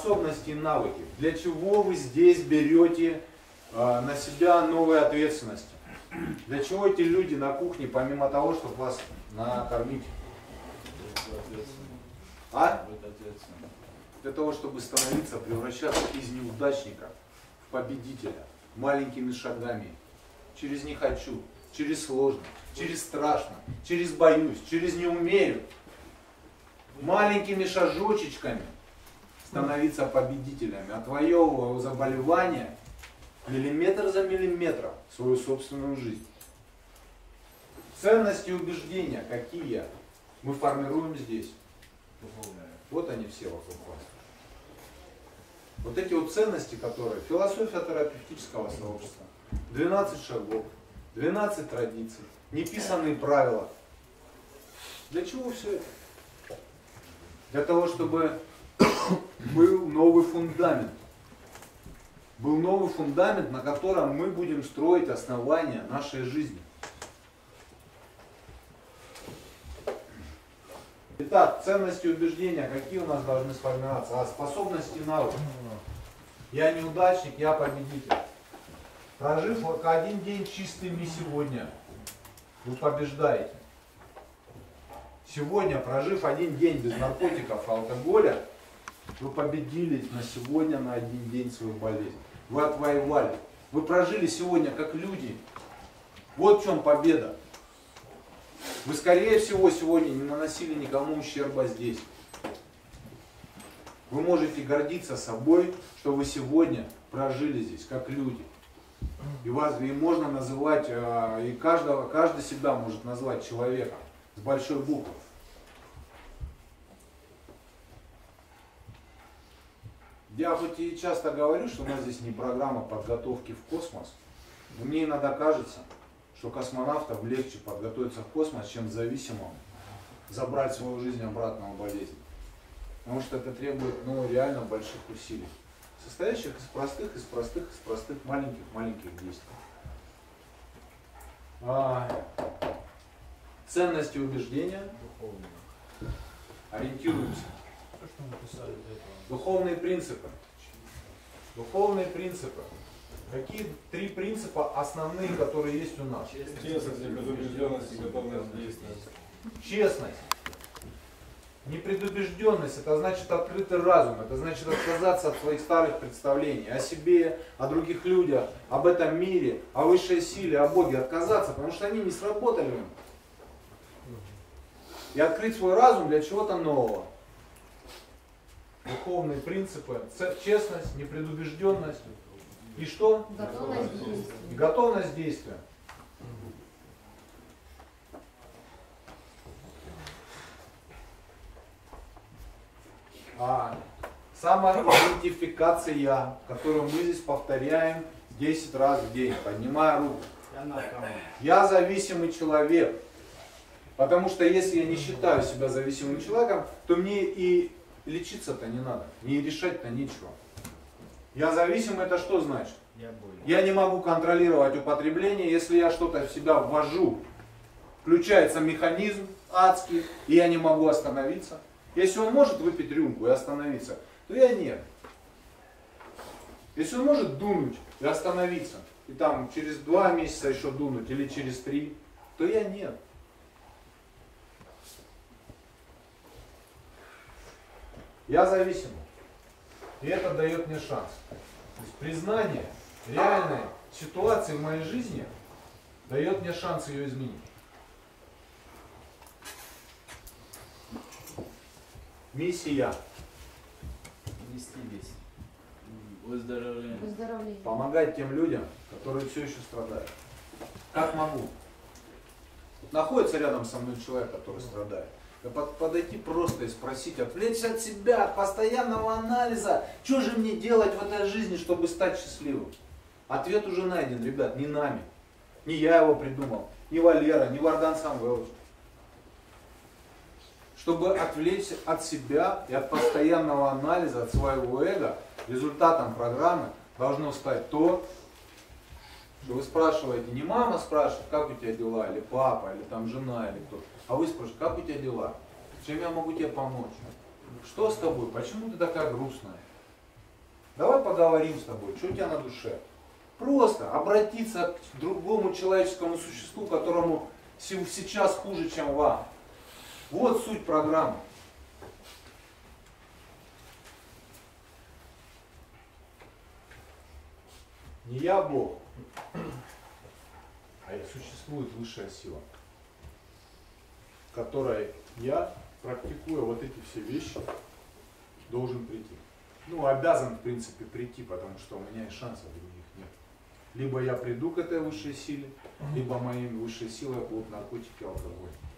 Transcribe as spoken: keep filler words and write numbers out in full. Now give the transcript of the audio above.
способности и навыки. Для чего вы здесь берете э, на себя новые ответственности? Для чего эти люди на кухне, помимо того, чтобы вас накормить? А? Для того, чтобы становиться, превращаться из неудачника в победителя маленькими шагами. Через не хочу, через сложно, через страшно, через боюсь, через не умею. Маленькими шажочечками становиться победителями, отвоевывая заболевания миллиметр за миллиметром свою собственную жизнь. Ценности и убеждения какие мы формируем здесь. Вот они все вокруг вас. Вот эти вот ценности, которые философия терапевтического сообщества, двенадцать шагов, двенадцать традиций, неписанные правила. Для чего все это? Для того, чтобы был новый фундамент. Был новый фундамент, на котором мы будем строить основания нашей жизни. Итак, ценности и убеждения, какие у нас должны сформироваться? А способности и навыки. Я неудачник, я победитель. Прожив один день чистыми сегодня, вы побеждаете. Сегодня, прожив один день без наркотиков и алкоголя, вы победили на сегодня, на один день свою болезнь. Вы отвоевали. Вы прожили сегодня как люди. Вот в чем победа. Вы, скорее всего, сегодня не наносили никому ущерба здесь. Вы можете гордиться собой, что вы сегодня прожили здесь как люди. И вас и можно называть, и каждого, каждый себя может назвать человеком с большой буквы. Я хоть и часто говорю, что у нас здесь не программа подготовки в космос, но мне иногда кажется, что космонавтам легче подготовиться в космос, чем зависимым забрать свою жизнь обратно в болезнь. Потому что это требует ну, реально больших усилий, состоящих из простых, из простых, из простых маленьких-маленьких действий. А, ценности и убеждения. Ориентируемся. Духовные принципы. Духовные принципы. Какие три принципа основные, которые есть у нас? Честность, непредубежденность и готовность действовать. Честность. Непредубежденность, это значит открытый разум, это значит отказаться от своих старых представлений о себе, о других людях, об этом мире, о высшей силе, о Боге. Отказаться, потому что они не сработали. И открыть свой разум для чего-то нового. Духовные принципы, честность, непредубежденность и что? Готовность действия. И готовность действия. А, самоидентификация, которую мы здесь повторяем десять раз в день, поднимая руку. Я зависимый человек. Потому что если я не считаю себя зависимым человеком, то мне и лечиться-то не надо, мне и решать-то нечего. Я зависимый, это что значит? Я не могу контролировать употребление, если я что-то в себя ввожу. Включается механизм адский, и я не могу остановиться. Если он может выпить рюмку и остановиться, то я нет. Если он может дунуть и остановиться, и там через два месяца еще дунуть, или через три, то я нет. Я зависимый. И это дает мне шанс. То есть признание реальной ситуации в моей жизни дает мне шанс ее изменить. Миссия. Нести весь. Выздоровление. Выздоровление. Помогать тем людям, которые все еще страдают. Как могу? Находится рядом со мной человек, который страдает. Подойти просто и спросить, отвлечься от себя, от постоянного анализа. Что же мне делать в этой жизни, чтобы стать счастливым? Ответ уже найден, ребят, не нами. Не я его придумал, не Валера, не Вардан Самвелович. Чтобы отвлечься от себя и от постоянного анализа, от своего эго, результатом программы должно стать то, что вы спрашиваете, не мама спрашивает, как у тебя дела, или папа, или там жена, или кто, а вы спрашиваете, как у тебя дела, чем я могу тебе помочь, что с тобой, почему ты такая грустная, Давай поговорим с тобой, что у тебя на душе. Просто обратиться к другому человеческому существу, которому сейчас хуже, чем вам. Вот суть программы. Не я Бог, а существует высшая сила, которой я, практикуя вот эти все вещи, должен прийти. Ну, обязан, в принципе, прийти, потому что у меня и шансов других нет. Либо я приду к этой высшей силе, либо моей высшей силой будут наркотики, алкоголь.